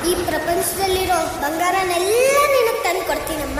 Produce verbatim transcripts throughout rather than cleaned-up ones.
ಈ ಪ್ರಪಂಚದಲ್ಲಿರೋ ಬಂಗಾರನೆಲ್ಲ ನಿನಗೆ ತಂದು ಕೊಡ್ತೀನಮ್ಮ.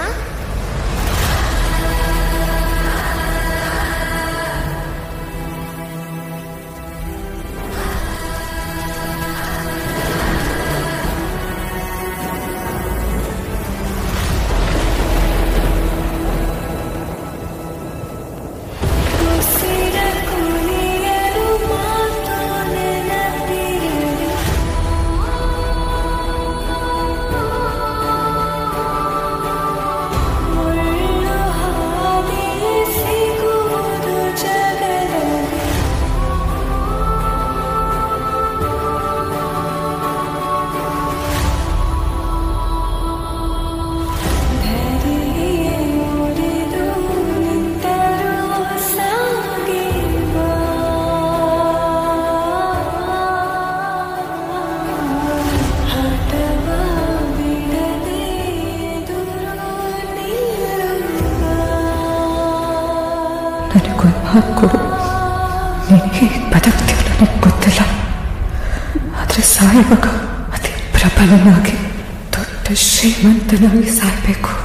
ನನಗೊಂದು ಮಾತು ಕೊಡು. ನೀನು ಹೇಗೆ ಬದುಕ್ತೀವಿ ನನಗೆ ಗೊತ್ತಿಲ್ಲ, ಆದರೆ ಸಾಯುವಾಗ ಅದೇ ಪ್ರಬಲನಾಗಿ ದೊಡ್ಡ ಶ್ರೀಮಂತನಾಗಿ ಸಾಯಬೇಕು.